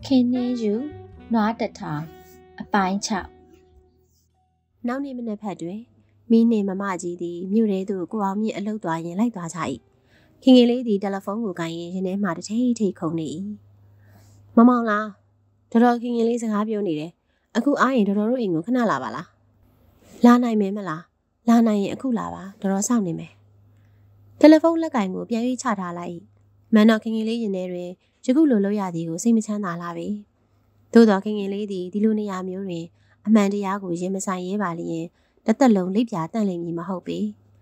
ခင်းနှင်းယူနွားတထောင်အပိုင်း6 နောက်နေ့မနက်ဖက်တွင်မိနှင့်မမကြီးသည်မြို့ထဲသို့ကိုအောင်မြင့်အလုပ်သွားရင်လိုက်သွားကြ၏ခင်ငယ်လေးသည်တယ်လီဖုန်းကိုကိုင်ရင်ရင်ထဲမှတထိတ်ထိတ်ခုန်နေ၏မမောင်လားတော်ခင်ငယ်လေးစကားပြောနေတယ်အခုအားရင်တော်တို့အိမ်ကိုခဏလာပါလားလာနိုင်မယ်မလားလာနိုင်ရင်အခုလာပါတော်စောင့်နေမယ်တယ်လီဖုန်းလက်ကင်ကိုပြန်၍ချထားလိုက်မန်တော်ခင်ငယ်လေးရင်ထဲတွင်ယခုလိုလုပ်ရသည်ကိုစိတ်မချမ်းသာလာပြီသို့တော်ခင်ငယ်လေးသည်ဒီလိုနေရာမျိုးတွင်အမှန်တရားကိုရင်မဆိုင်ရဲပါလျင်တစ်သက်လုံးလိပ်ပြာတန့်လိမ့်မည်မဟုတ်ပေ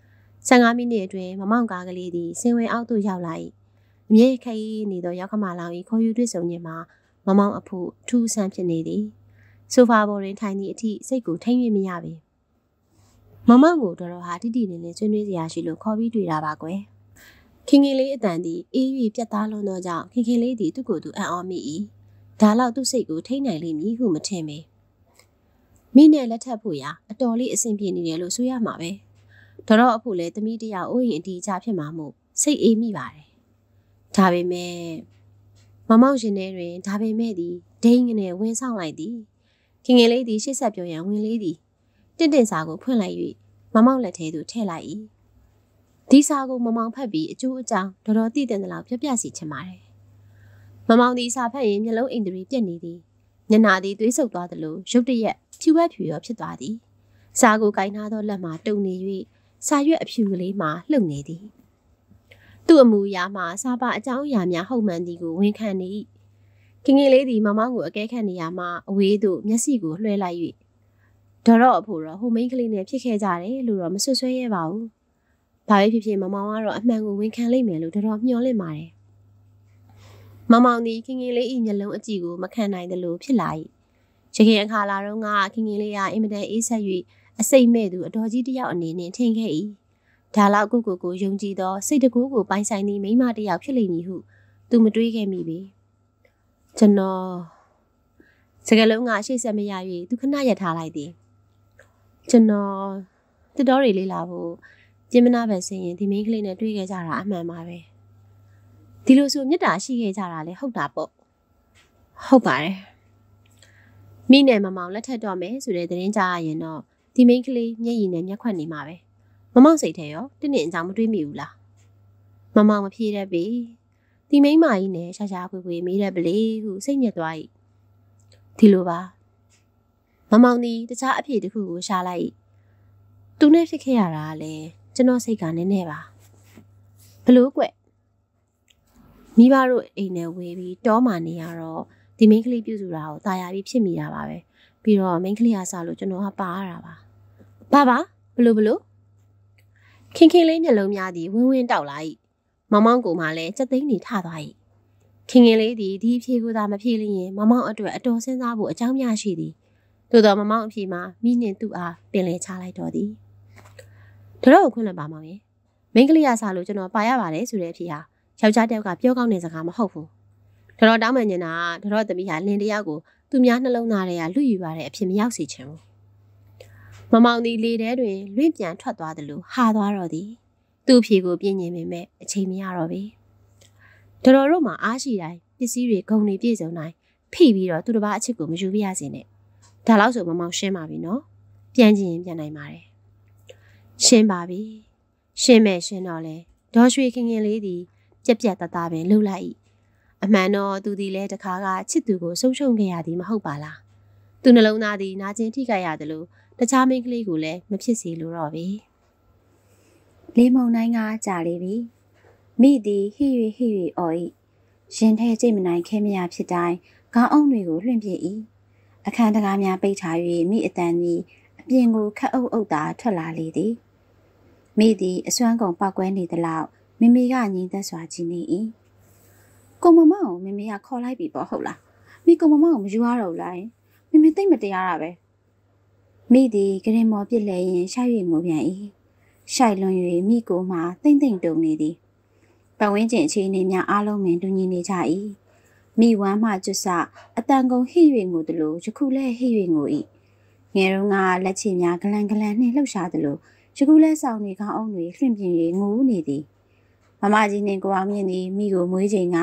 15မိနစ်အတွင်းမမောင်ကားကလေးသည်စင်ဝင်အောက်သို့ရောက်လာ၏အမြဲခရီးနေသောရောက်ခမလောင်၏ခေါ်ယူတွေ့ဆုံခြင်းမှာမမောင်အဖို့ထူးဆန်းဖြစ်နေသည်ဆိုဖာပေါ်တွင်ထိုင်သည့်အထိစိတ်ကိုထိမ့်၍မရပေမမောင်ကိုတော်ဟာတိတိလင်းလင်းဆွေးနွေးစရာရှိလို့ခေါ်ပြီးတွေ့တာပါကွယ်ခင်ခင်လေးအတန်သည်အေး၍ပြတ်သားလွန်သောကြောင့်ခင်ခင်လေးသည်သူ့ကိုယ်သူအံ့ဩမိ၏ဒါလောက်သူ့စိတ်ကိုထိန်းနိုင်လိမ့်မည်ဟုမထင်ပေမိနဲ့လက်ထပ်ဖို့ရာအတော်လေးအဆင်ပြေနေတယ်လို့ဆိုရမှာပဲတော်အဖို့လည်းသမီးတယောက်အိုးရင်အတီးချဖြစ်မှာမို့စိတ်အေးမိပါတယ်ဒါပေမဲ့မမောင်ရှင်ထဲတွင်ဒါပေမဲ့သည်ဒိန်းကနေဝင်ဆောင်လိုက်သည်ခင်ခင်လေးသည်ရှေ့ဆက်ပြောရန်ဝင်လေးသည်တင့်စာကိုဖွင့်လိုက်၍မမောင်လက်ထဲသို့ထည့်လိုက်၏ဒီစာကိုမမောင်ဖတ်ပြီးအကျိုးအကြောင်းတော်သိတဲ့လောက်ပြပြစီချင်ပါတယ်မမောင်သည်စာဖတ်ရင်မျက်လုံးအိမ်တွေပြက်နေသည်ညနာသည်သွေးဆုပ်သွားသလိုရုတ်တရက်ဖြူဝက်ဖြူရောဖြစ်သွားသည်စာကိုကင်ထားသောလက်မှတုံနေ၍စာရွက်အဖြူကလေးမှလှုပ်နေသည်သူ့အမူအရာမှစာပါအကြောင်းအရာများဟုတ်မှန်သည်ကိုဝန်ခံနေ၏ခင်ခင်လေးသည်မမောင်ကိုအကဲခတ်နေရမှအဝေးသို့မျက်စိကိုလွှဲလိုက်၍တော်အဖို့တော့ဟိုမိန်းကလေးနဲ့ဖြစ်ခဲ့ကြတယ်လို့တော့မဆွဆွဲရဲပါဘူးဘာပဲဖြစ်ဖြစ်မမောင်ကတော့အမှန်ကိုဝန်ခံလိမ့်မယ်လို့တော်မျှော်လင့်ပါတယ်မမောင်သည်ခင်ခင်လေး၏မျက်လုံးအကြည့်ကိုမခံနိုင်သလိုဖြစ်လာ၏ရခင်အခါလာတော့ကခင်ခင်လေးကအင်မတန်အေးဆက်၍အစိမ့်မဲ့သူအတော်ကြီးတစ်ယောက်အနေနဲ့ထင်ခဲ့၏ဒါလောက်ကိုယုံကြည်သောစိတ်တကူးကိုပိုင်ဆိုင်သည့်မိန်းမတစ်ယောက်ဖြစ်လိမ့်မည်ဟုသူမတွေးခဲ့မိပေကျွန်တော်စကလုံးကရှေ့ဆက်မရ၍သူခဏရထားလိုက်သည်ကျွန်တော်တစ်တော်တွေလေးလာဖို့ကျင်းမနာပဲဆင်းရင်ဒီမိန်းကလေးနဲ့တွေ့ခဲ့ကြတာအမှန်ပါပဲဒီလိုဆိုမြတ်တာရှိခဲ့ကြတာလေဟုတ်တာပေါ့ဟုတ်ပါတယ်မိနဲ့မမောင်လက်ထပ်တော့မယ်ဆိုတဲ့သတင်းကြားရရင်တော့ဒီမိန်းကလေးမျက်ရည်နဲ့မျက်ခွက်နေမှာပဲမမောင်စိတ်ထဲရောတင်းတင်းအကြောင်းမတွေးမိဘူးလားမမောင်မဖြေတတ်ပြီဒီမိန်းမကြီးနဲ့ရှာခွေမေးတတ်ပလေဟုစိတ်ညစ်သွား၏ဒီလိုပါမမောင်သည်တခြားအဖြေတစ်ခုကိုရှာလိုက်သူနဲ့ဖြစ်ခဲ့ရတာကလည်းကျွန်တော်စိတ်ကနည်းနည်းပါဘလို့ကွမိဘတို့အိမ်နဲ့ဝေးပြီးတောမှနေရတော့ဒီမိန်းကလေးပြုစုတာကိုตายရပြီးဖြစ်မိတာပါပဲပြီးတော့မိန်းကလေးကစလို့ကျွန်တော်ကပါရတာပါဘာဘလို့ခင်ခင်လေးမျက်လုံးများသည်ဝင်းတောက်လာ၏မမောင်ကိုမှလည်းစက်သိန်းနေထသွား၏ခင်ခင်လေးသည်ဒီအဖြေကိုသာမဖြေလျင်မမောင်အတွက်အတော်စဉ်းစားဖို့အကြောင်းများရှိသည်သို့တော်မမောင်အဖြေမှာမိနှင့်သူ့အားပင်လယ်ချလိုက်တော်သည်တော်ခွင့်လွှတ်ပါမောင်ရဲ့မိန်းကလေးကစလို့ကျွန်တော်ပါရပါတယ်ဆိုတဲ့အဖြေဟာယောက်ျားတယောက်ကပြောကောင်းတဲ့စကားမဟုတ်ဘူးတော်တောင်းမှန်နေတာတော်သမီးဟာလင်းတယောက်ကိုသူများနှလုံးသားထဲကလူယူရတဲ့အဖြစ်မရောက်စေချင်ဘူးမမောင်သည်လေထဲတွင်လွင့်ပြန်ထွက်သွားသလိုဟာသွားတော့သည်သူ့အဖြေကိုပြင်းညင်ပေမဲ့အချိန်မရတော့ပြီတော်တို့မှာအားရှိတိုင်းပစ္စည်းတွေဂုံတွေပြည့်စုံတိုင်းဖိပြီးတော့သူတစ်ပါးအချစ်ကိုမယူပြရစေနဲ့ဒါလောက်ဆိုမမောင်ရှင်းပါပြီနော်ပြန်ချင်ရင်ပြန်နိုင်ပါတယ်ရှင်းပါပြီရှင်းတော့လေဒေါ်ရွှေခင်လေးသည်ပြက်သားပင်လှုပ်လိုက်၏အမှန်တော့သူသည်လည်းတခါကချစ်သူကိုဆုံးရှုံးခဲ့ရသည်မဟုတ်ပါလားသူနှလုံးသားသည်နာကျင်ထိခိုက်ရတယ်လို့တခြားမိန်းကလေးကိုလည်းမဖြစ်စေလိုတော့ပြီလေးမုံတိုင်းကကြာလေပြီမိသည်ဟိ၍အော်၏ရင်ထဲကြိတ်မနိုင်ခဲမရဖြစ်တိုင်းခေါင်းအုံတွေကိုလွှင့်ပြ၏အခန်းတကားများပိတ်ထား၍မိအတန်သည်အပြင်ကိုခက်အုပ်သာထွက်လာလေသည်မိသည်အစွမ်းကုန်ပောက်ကွဲနေသလောက်မိမိကငြိမ်သက်စွာကြည့်နေ၏ကိုမမောင်မိမိကခေါ်လိုက်ပြီပေါ့ဟုတ်လားမိကိုမမောင်မယူရတော့လားမိမိသိမ့်မတရားတာပဲမိသည်ကရင်မော်ပြစ်လဲရင်ရှိုက်၍ငိုပြန်၏ရှိုက်လွန်၍မိကိုမှတိမ့်တုံနေသည်ပတ်ဝန်းကျင်အခြေအနေများအားလုံးပင်တူညီနေကြ၏မိဝမ်းမှကျွတ်ဆအတန်ကုန်ဟိ၍ငိုသလိုယခုလဲဟိ၍ငို၏ငယ်တုန်းကလက်ချေများဂလန်နှင့်လှုပ်ရှားသလိုယခုလဲဆောင်နေကောင်းအောင်တွေလွှင့်ပြင်း၍ငိုနေသည်မမကြီးနှင့်ကိုအောင်မြင့်သည်မိကိုမွေးချိန်ကင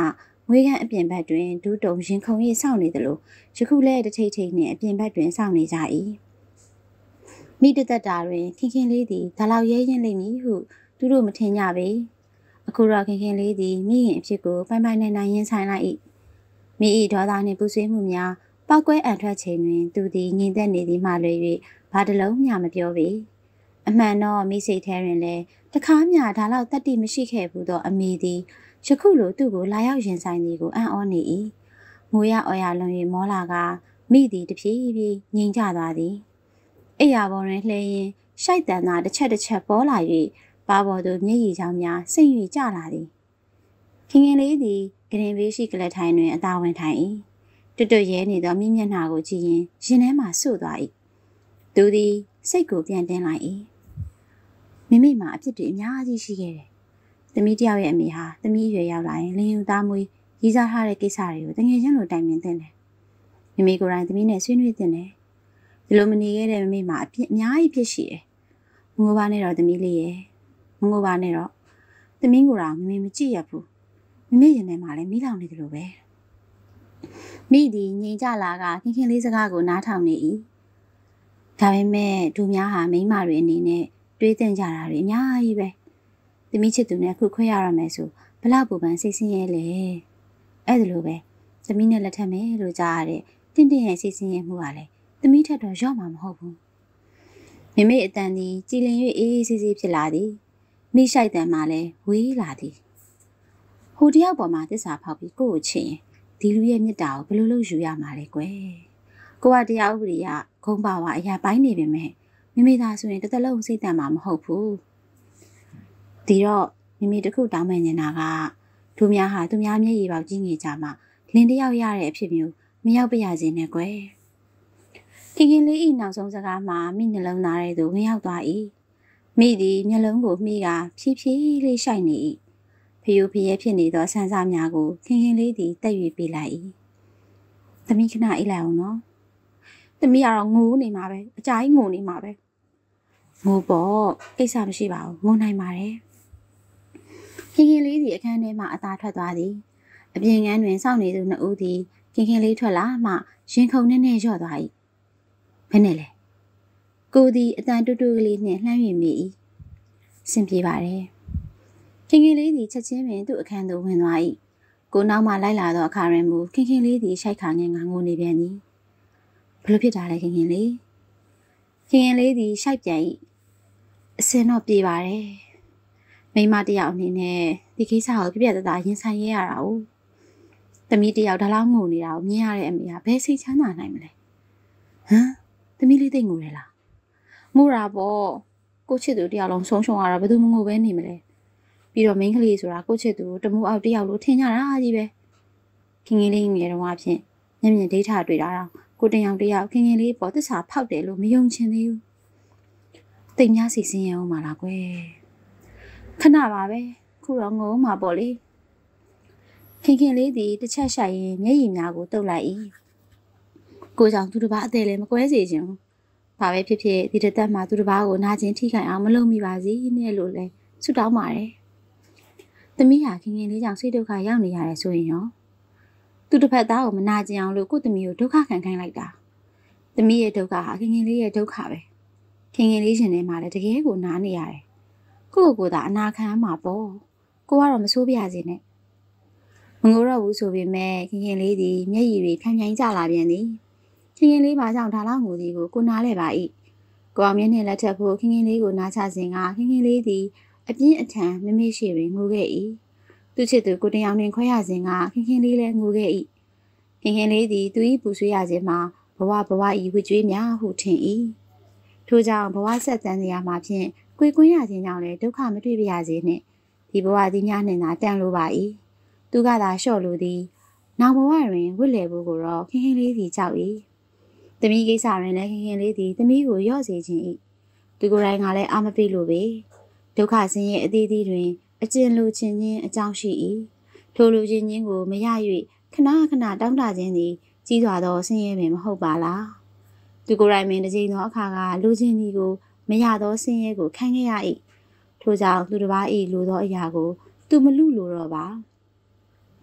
ငွေကန်အပြင်ဘက်တွင်ဒူးတုံရင်ခုန်၍စောင့်နေသလိုယခုလဲတထိတ်ထိတ်နှင့်အပြင်ဘက်တွင်စောင့်နေကြ၏မိတသက်တာတွင်ခင်ခင်လေးသည်ဒါလောက်ရဲရင်လိမ့်မည်ဟုသူတို့မထင်ကြပေအခုတော့ခင်ခင်လေးသည်မိခင်အဖြစ်ကိုပိုင်ပိုင်နိုင်နိုင်ရင်ဆိုင်လိုက်၏မိ၏ဒေါသနှင့်ပူဆွေးမှုများပောက်ကွဲအံထွက်ချိန်တွင်သူသည်ငြိမ်သက်နေသည်မှလွယ်၍ဘာတစ်လုံးမျှမပြောပေအမှန်တော့မိစိတ်ထဲတွင်လည်းတခါမျှဒါလောက်တတ်တိမရှိခဲ့ဘူးသောအမေသည်ယခုလိုသူ့ကိုလာရောက်ရင်ဆိုင်သည်ကိုအံ့ဩနေ၏ငိုရအော်ရလွန်၍မောလာကမိသည်တဖြည်းဖြည်းငြိမ်ကျသွားသည်အိယာပေါ်တွင်လှဲရင်းရှိုက်တန်သာတစ်ချက်ပေါ်လာ၍ပါပေါ်သို့မျက်ရည်ချောင်းများစိမ့်၍ကျလာသည်ခင်ခင်လေးသည်ဂရင်ဘေးရှိကလထိုင်တွင်အသာဝင်ထိုင်၏တွတ်တွတ်ရဲနေသောမိမျက်နှာကိုကြည့်ရင်ရင်ထဲမှဆု့သွား၏သူသည်စိတ်ကိုပြန်တင်းလိုက်၏မိမိမှာအဖြစ်တွေအများကြီးရှိခဲ့တယ်သမီးတယောက်ရဲ့အမေဟာသမီးအရွယ်ရောက်လာရင်လင်းယူသားမွေးရည်စားထားတဲ့ကိစ္စတွေကိုတငယ်ချင်းလိုတိုင်ပင်သင့်တယ်မိမိကိုယ်တိုင်သမီးနဲ့ဆွေးနွေးသင့်တယ်ဒီလိုမနေခဲ့တဲ့မိမိမှာအဖြစ်အများကြီးဖြစ်ရှိတယ်မငိုပါနဲ့တော့သမီးလေးရဲ့မငိုပါနဲ့တော့သမီးကိုယ်တော်မိမိမကြည့်ရဘူးမိမိရင်ထဲမှာလည်းမိလောင်နေတယ်လို့ပဲမိသည်ငြိမ်ကြလာကခင်ခင်လေးစကားကိုနားထောင်နေ၏ဒါပေမဲ့ဒူများဟာမိန်းမတွေအနေနဲ့တွေးသင့်ကြတာတွေအများကြီးပဲသမီးချစ်သူနဲ့ခုခွဲရရမယ်ဆိုဘလောက်ပူပန်စိတ်ဆင်းရဲလဲအဲ့ဒါလိုပဲသမီးနဲ့လက်ထပ်မယ်လို့ကြားရတဲ့တင့်တင့်ရဲ့စိတ်ဆင်းရဲမှုကလည်းသမီးထက်တော့ရော့မှာမဟုတ်ဘူးမိမိအတန်သည်ကြည်လင်၍အေးအေးဆေးဆေးဖြစ်လာသည်မိရှိုက်တန်မှလည်းဝေးလာသည်ဟိုတယောက်ပေါ်မှာတစ္ဆာဖောက်ပြီးကိုယ့်ကိုချစ်ရင်ဒီလူရဲ့မေတ္တာကိုဘယ်လိုလုပ်ယူရမှာလဲကွယ်ကိုကတရားဥပဒေကဂုံပါဝါအရာပိုင်းနေပေမဲ့မိမိသာဆိုရင်တစ်သက်လုံးစိတ်တန်မှာမဟုတ်ဘူးဒီတော့မိမိတခုတောင်းပန်နေတာကသူများဟာသူများမျက်ရည်ပေါက်ကြီးငေကြမှာလင်းတယောက်ရတဲ့အဖြစ်မျိုးမရောက်ပြရစေနဲ့ကွယ်ခင်ခင်လေးဤနောက်ဆုံးစကားမှာမိနှလုံးသားထဲသို့ဝင်ရောက်သွား၏မိသည်မျက်လုံးကိုမှီးကဖြည်းဖြည်းလေးရှိုက်နေ၏ဖျိုးဖျဲဖြစ်နေသောဆန်းစားများကိုခင်ခင်လေးသည်တက်၍ပေးလိုက်၏သမီးခဏအိပ်လိုက်အောင်နော်သမီးကတော့ငိုနေမှာပဲအကြာကြီးငိုနေမှာပဲငိုပေါ့ကိစ္စမရှိပါဘူးငိုနိုင်ပါတယ်ခင်ခင်လေးသည်အခန်းထဲမှအသာထွက်သွားသည်အပြင်ငန်းတွင်စောင့်နေသူနှစ်ဦးသည်ခင်ခင်လေးထွက်လာမှရင်ခုန်နဲ့လျော့သွား၏ဘယ်နဲ့လဲကိုသည်အတန်တူတူကလေးနှင့်လှမ်း၍မိ၏စင်ပြေပါတယ်ခင်ခင်လေးသည်ချက်ချင်းပင်သူ့အခန်းသို့ဝင်သွား၏ကိုနောက်မှလိုက်လာသောအခါတွင်မူခင်ခင်လေးသည်ရှိုက်ခါငင်ငိုနေပြန်သည်ဘလို့ဖြစ်တာလဲခင်ခင်လေးခင်ခင်လေးသည်ရှိုက်ပြန်၏အစင်တော့ပြေပါတယ်မိမတယောက်အနေနဲ့ဒီကိစ္စကိုပြပြတသားရင်ဆိုင်ရတာ哦သမီးတယောက်ဒါလောက်ငိုနေတာကိုမြင်ရတဲ့အမေကဘယ်စိတ်ချမ်းသာနိုင်မလဲဟမ်သမီးလေးသိငိုတယ်လားငိုတာပေါ့ကိုချစ်သူတယောက်လုံးဆုံးရှုံးရတာဘယ်သူမှငိုပဲနေမလဲပြီးတော့မိန်းကလေးဆိုတာကိုချစ်သူတမှုအောက်တယောက်လို့ထင်ကြတာကြီးပဲခင်ခင်လေးငယ်တော့အဖြစ်မျက်မြင်ဒိဋ္ဌာတွေ့တာတော့ကိုတယောက်ခင်ခင်လေးပေါ်သစ္စာဖောက်တယ်လို့မယုံချင်သေးဘူးတိတ်များစီစဉ်ရအောင်ပါလားကွယ်ခဏပါပဲခုတော့ငုံမှာပေါ့လေခင်ခင်လေးသည်တစ်ချက်ရှိုက်ရင်မျက်ရည်များကိုတုပ်လိုက်၏ကိုကြောင့်သူတစ်ပါးအသေးလည်းမကွဲစေချင်ဘူးဘာပဲဖြစ်ဖြစ်ဒီတစ်သက်မှာသူတစ်ပါးကိုနာကျင်ထိခိုက်အောင်မလုပ်မိပါစေနဲ့လို့လဲဆုတောင်းပါတယ်သမီးဟာခင်ခင်လေးကြောင့်စိတ်ဒုက္ခရောက်နေရတယ်ဆိုရင်ရောသူတစ်ဖက်သားကိုမနာကျင်အောင်လို့ကိုယ့်သမီးကိုဒုက္ခခံခိုင်းလိုက်တာသမီးရဲ့ဒုက္ခဟာခင်ခင်လေးရဲ့ဒုက္ခပဲခင်ခင်လေးရှင်ထဲမှာလည်းတကယ်ကိုနားနေရတယ်ကိုယ့်ကိုယ်သာအနာခံမှာပေါ့ကိုကတော့မဆိုးပြရစေနဲ့မငိုတော့ဘူးဆိုပေမဲ့ခင်ခင်လေးသည်မျက်ရည်တွေဖြန်းဖြန်းကျလာပြန်သည်ခင်ခင်လေးဘာကြောင့်ဒါလောက်ငိုသည်ကိုနားလဲပါ၏ကိုအောင်မြင့်နဲ့လက်ထပ်ဖို့ခင်ခင်လေးကိုနားချစဉ်ကခင်ခင်လေးသည်အပြင်းအထန်မမေ့ရှိပင်ငိုခဲ့၏သူချစ်သူကိုတယောက်နှင့်ခွဲရစဉ်ကခင်ခင်လေးလည်းငိုခဲ့၏ခင်ခင်လေးသည်သူ၏ပူဆွေးရခြင်းမှာဘဝ၏ဝှကြွေးများဟုထင်၏ထို့ကြောင့်ဘဝဆက်တန်စရာမှာဖြင့်ကွေကွင်းရခြင်းကြောင့်လည်းဒုက္ခမတွေ့ပြရစေနှင့်ဒီဘဝသည်များနှင့်သာတန်လိုပါ၏သူကသာလျှော့လိုသည်နောက်ဘဝတွင်ဝစ်လေဖို့ကိုတော့ခင်ခင်လေးသည်ကြောက်၏သမီးကိစ္စတွင်လည်းခင်ခင်လေးသည်သမီးကိုရော့စေခြင်း၏သူကိုယ်တိုင်ကလည်းအာမပိလို့ပဲဒုက္ခဆင်းရဲအသေးသေးတွင်အကျဉ်လိုခြင်းချင်းအကြောင်းရှိ၏ထိုလိုခြင်းချင်းကိုမရ၍ခဏတောင်းတခြင်းသည်ကြီးစွာသောဆင်းရဲပင်မဟုတ်ပါလားသူကိုယ်တိုင်ပင်တစ်ချိန်သောအခါကလိုခြင်းသည်ကိုမရသောဆင်းရဲကိုခံခဲ့ရ၏ထို့ကြောင့်သူတစ်ပါး၏လိုသောအရာကိုသူမလူလိုတော့ပါတ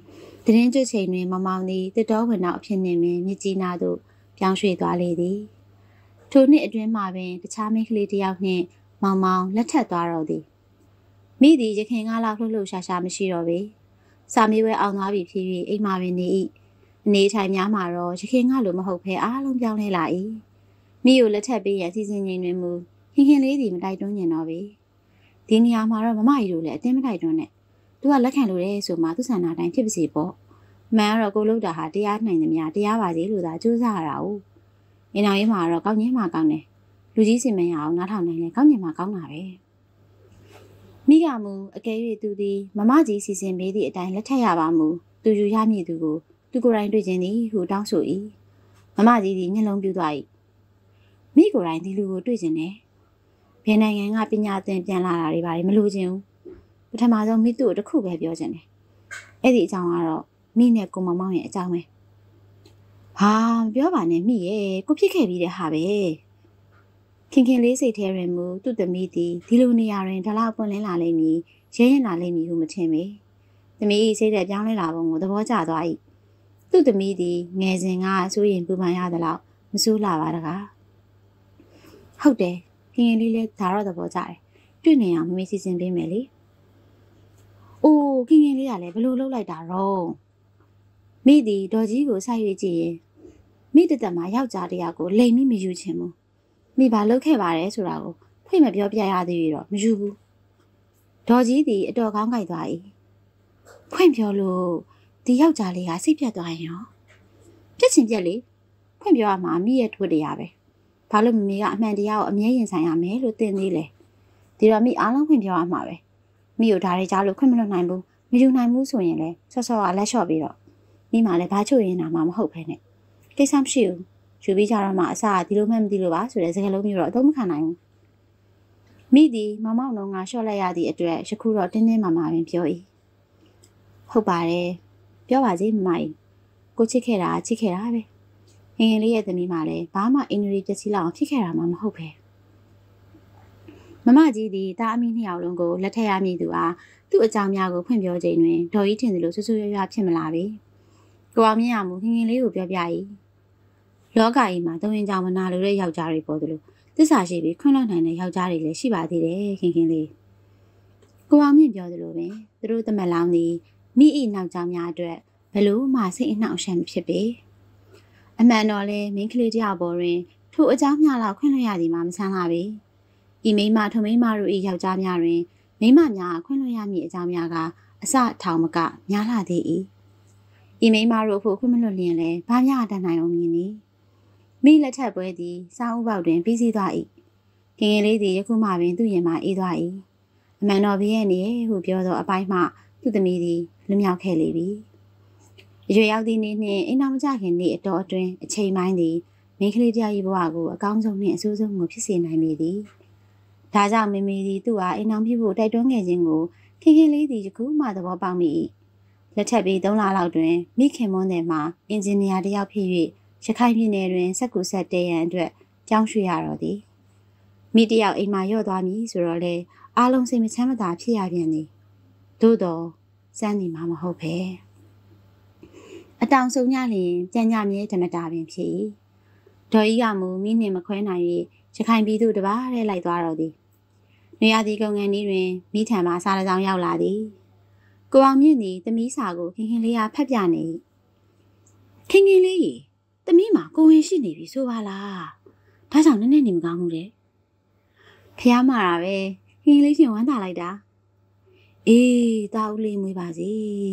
တရင်ကျွတ်ချိန်တွင်မောင်သည်တစ်တော်ဝင်နောက်အဖြစ်နှင့်မြစ်ကြီးနားသို့ပြောင်းရွှေ့သွားလေသည်ထိုနှစ်အတွင်းမှာပင်တခြားမိန်းကလေးတစ်ယောက်နှင့်မောင်လက်ထပ်သွားတော့သည်မိသည်ရခင်ကလောက်လှုပ်ရှားရှားမရှိတော့ပေစာမေးပွဲအောင်သွားပြီဖြစ်၍အိမ်မှာပင်နေ၏အနေထိုင်များမှာတော့ရခင်ကလိုမဟုတ်ဘဲအားလုံးပြောင်းလဲလာ၏မိကိုလက်ထပ်ပေးရန်စီစဉ်ချိန်တွင်မူခင်လေးသည်မတိုက်တွန်းညင်တော့ပေဒီနေရာမှာတော့မမကြီးတို့လည်းအတင်းမတိုက်တွန်းနဲ့သူကလက်ခံလို့ရဲဆိုမှသူဆန္ဒတိုင်းဖြစ်ပါစေပေါ့မှန်တော့ကိုလို့တာဟာတရားနိုင်သမျှတရားပါစေလို့သာကြိုးစားရတာ哦အင်းအောင်ရေးမှာတော့ကောင်းကြီးမှကောင်းတယ်လူကြီးစီမံရအောင်နားထောင်နိုင်လဲကောင်းကြီးမှကောင်းတာပဲမိကမူအကယ်၍သူသည်မမကြီးစီစဉ်ပေးသည့်အတိုင်းလက်ထပ်ရပါမူသူယူရမည်သူကိုသူကိုယ်တိုင်တွေ့ခြင်းသည်ဟုတောင်းဆို၏မမကြီးသည်မျက်လုံးပြူသွား၏မိကိုယ်တိုင်ဒီလူကိုတွေ့ခြင်းနဲ့ဘယ်နိုင်ငံကပညာသင်ပြန်လာတာတွေပါလေမလို့ခြင်းပထမဆုံးမိသူ့ကိုတစ်ခုပဲပြောခြင်းတယ်အဲ့ဒီအကြောင်းကတော့မိနဲ့ကိုမောင်ရဲ့အကြောင်းပဲဟာပြောပါနဲ့မိရဲ့ကိုဖြစ်ခဲ့ပြီးတဲ့ဟာပဲခင်လေးစိတ်ထဲတွင်မူသူ့သမီးသည်ဒီလိုနေရာတွင်ဒါလောက်ပွင့်လင်းလာလိမ့်မည်ရဲရင်လာလိမ့်မည်ဟုမထင်ပေသမီးစိတ်သက်ပြောင်းလဲလာပုံကိုသဘောကျသွား၏သူ့သမီးသည်ငယ်စဉ်ကစိုးရင်ပူပန်ရသလောက်မဆိုးလာပါတကားဟုတ်တယ်ခင်လေးလည်းဒါတော့သဘောကျတယ်တွေ့နေအောင်မမေ့စီစဉ်ပေးမယ်လေအိုးခင်လေးကလည်းဘလို့လှုပ်လိုက်တာတော့မိသည်ဒေါ်ကြီးကိုဆိုက်၍ကြည့်ရင်မိတသက်မှာယောက်ျားတရားကိုလိမ်မိမယူချင်ဘူးမိဘာလုပ်ခဲ့ပါတယ်ဆိုတာကိုဖွင့်မပြောပြရသေးရတော့မယူဘူးဒေါ်ကြီးသည်အတော်ကောင်းကြိုက်သွား၏ဖွင့်ပြောလို့ဒီယောက်ျားလေးကစိတ်ပြတ်သွားရင်ရောပြက်ချင်ပြက်လေဖွင့်ပြောရမှာမိရဲ့ထွတ်တရားပဲဘာလို့မမေကအမှန်တရားကိုအမြဲရင်ဆိုင်ရမယ်လို့သင်သေးလဲဒီတော့မိအားလုံးဖွင့်ပြောရမှာပဲမိကိုဒါတွေကြားလို့ခွင့်မလွတ်နိုင်ဘူးမယူနိုင်ဘူးဆိုရင်လည်းဆော့ဆော့ကလက်လျှော့ပြီးတော့မိမှလည်းဘာချို့ရင်တာမှမဟုတ်ပဲနဲ့ကိစ္စမရှိဘူးယူပြီးကြတော့မှအစားဒီလိုမှမသိလို့ပါဆိုတဲ့စကားလုံးမျိုးတော့အသုံးမခံနိုင်ဘူးမိသည်မောင်လုံးကရှော့လိုက်ရသည့်အတွက်ယခုတော့တင်းတင်းမာမာပင်ပြော၏ဟုတ်ပါတယ်ပြောပါစေမမကြီးကိုချစ်ခဲ့တာချစ်ခဲ့တာပဲငယ်လေးရဲ့သမီးမှလည်းဘာမှအင်္ဂလိပ်ပျက်စီးလောက်အောင်ဖြစ်ခဲ့တာမှမဟုတ်ပဲမမကြီးသည်တာအမိနှစ်ယောက်လုံးကိုလက်ထက်ရမည်သူအားသူ့အကြောင်းများကိုဖွင့်ပြောချိန်တွင်ဒေါ်ကြီးထင်သလိုဆူဆူရွရွဖြစ်မလာပေကိုအောင်မြင့်ရမှုငယ်လေးကိုပြောပြ၏လောကကြီးမှာသုံးရင်ကြောင်မနာလိုတဲ့ယောက်ျားတွေပေါ်သလိုသစ္စာရှိပြီးခွင့်လွှတ်နိုင်တဲ့ယောက်ျားတွေလည်းရှိပါသေးတယ်ခင်လေးကိုအောင်မြင့်ပြောသလိုပင်သူတို့တမက်လောင်းသည်မိ၏နောက်ကြောင်များအတွက်ဘလို့မှစိတ်အနှောက်အယှက်မဖြစ်ပေအမှန်တော့လေမိန်းကလေးတယောက်ပေါ်တွင်ထိုအကြောင်းများလောက်ခွင့်လွှတ်ရသည်မှမဆန်းလာပေဤမိန်းမထိုမိန်းမတို့၏ယောက်ျားများတွင်မိန်းမများခွင့်လွှတ်ရမည့်အကြောင်းများကအစထောင်မကများလာသေး၏ဤမိန်းမတို့ဖို့ခွင့်မလွှတ်လျင်လည်းဘာများတတ်နိုင်အောင်မြင်သည်မိလက်ထက်ပွဲသည်စောင်းဥပေါက်တွင်ပြီးစီးသွား၏ခင်လေးသည်ယခုမှပင်သူ့ရင်မှအေးသွား၏အမှန်တော့ဘေးရဲ့နေဟုပြောသောအပိုင်းမှသူ့သမီးသည်လွမြောက်ခဲ့လေပြီရွေရောက်သည့်နေ့နှင့်အိမ်တော်မကြခင်နေ့အတော်အတွင်းအချိန်ပိုင်းသည်မိန်းကလေးတယောက်၏ဘဝကိုအကောင်းဆုံးနှင့်အဆိုးဆုံးကိုဖြစ်စေနိုင်ပေသည်ဒါကြောင့်မေမေသည်သူ့အားအိမ်တော်ပြုဖို့တိုက်တွန်းခဲ့ခြင်းကိုခင်လေးသည်ယခုမှသဘောပေါက်မိ၏လက်ထပ်ပြီး3လလောက်တွင်မိခင်မွန်းတယ်မှာအင်ဂျင်နီယာတယောက်ဖြစ်၍ရခိုင်ပြည်နယ်တွင်စက်ကူဆက်တဲရန်အတွက်ကြောင်းရွှေ့ရတော့သည်မိတယောက်အိမ်မှာရော့သွားမည်ဆိုတော့လေအားလုံးစိတ်မချမ်းမသာဖြစ်ရပြန်သည်သို့တော့စမ်းနေမှာမဟုတ်ပဲအတောင်ဆုံညလျင်ကြံ့ညမြဲဓမ္မတာပင်ဖြစ်၏ဒေါ်ကြီးကမူမိနှင့်မခွဲနိုင်၍ရခိုင်ပြည်သူတပါးထဲလိုက်သွားတော့သည်နေရာဒီကုန်းငန်းဤတွင်မိထံမှစားတစောင်းရောက်လာသည်ကိုအောင်မြင့်သည်သမီးစာကိုခင်လေးအားဖတ်ပြနေ၏ခင်လေးရေသမီးမှာကိုဝင်ရှိနေပြီဆိုပါလားဒါကြောင့်နည်းနည်းနေမကောင်းဘူးလေဖះမှာတာပဲခင်လေးရှင်ဝမ်းသာလိုက်တာအေးတာဦးလေးမွေးပါစေ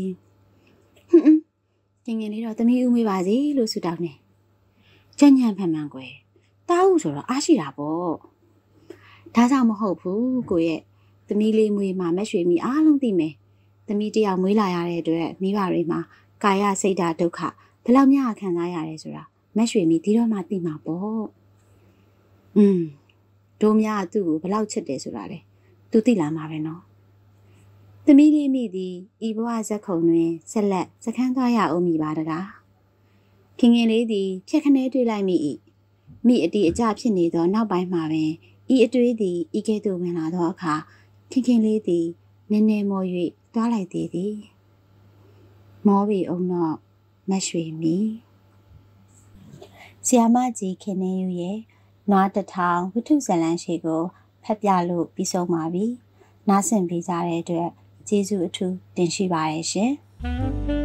ခင်လေးတော့သမီးဦးမွေးပါစေလို့ဆုတောင်းနေကြံ့ညံ့ဖန်ဖန်ကွယ်တာဦးဆိုတော့အားရှိတာပေါ့ဒါကြောင့်မဟုတ်ဘူးကိုရဲ့သမီးလေးမွေးမှာမက်ရွှေမီအားလုံးသိမယ်သမီးတယောက်မွေးလာရတဲ့အတွက်မိဘတွေမှာကာယစိတ်ဓာတ်ဒုက္ခဘယ်လောက်များခံစားရတယ်ဆိုတာမက်ရွှေမီဒီတော့မှသိမှာပေါ့တို့များသူ့ကိုဘယ်လောက်ချစ်တယ်ဆိုတာလေသူသိလာမှာပဲနော်သမီးလေးမိသည်ဤဘဝဇက်ခုံတွင်ဆက်လက်စခန်းသွားရအောင်မိပါတကားခင်လေးသည်ဖြက်ခနဲတွေ့လိုက်မိ၏မိအတီအကျဖြစ်နေသောနောက်ပိုင်းမှာပင်ဤအတွေ့သည်ဤကဲ့သို့ဝင်လာသောအခါခင်လေးသည်နည်းနည်းမော်၍တွားလိုက်သေးသည်မောဘီအောင်တော့မရွှေမီဆီယာမကြီးခင်နေယူရဲ့နွားတထောင်ဝိထုဇလန်းရှိကိုဖတ်ပြလို့ပြီးဆုံးပါပြီနားဆင်ပေးကြတဲ့အတွက်ကျေးဇူးအထူးတင်ရှိပါတယ်ရှင်